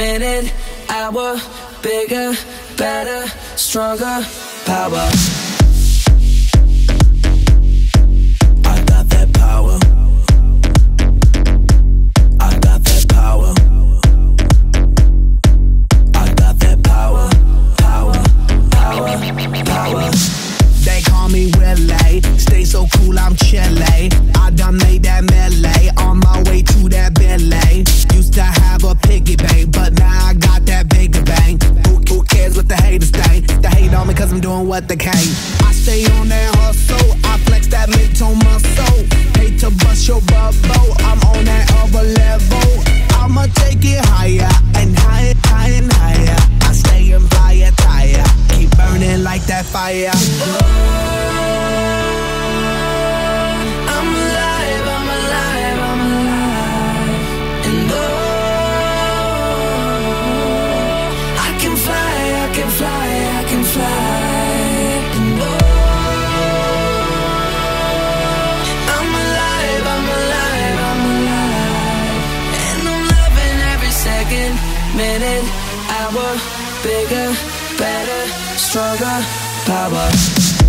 minute, hour, bigger, better, stronger, power. I got that power. I got that power. I got that power. Power, power, power. They call me Willie, stay so cool, I'm chilly. I done made that melee, on my way to that Billy. Used to have a piggy bank, but now I got that bigger bank. Who cares what the haters think? They hate on me cause I'm doing what they can. I stay on that hustle, I flex that mid-tone muscle. Hate to bust your bubble, I'm on that other level. I'ma take it higher and higher, higher and higher. I stay in fire tire, keep burning like that fire. Minute, hour, bigger, better, stronger, power.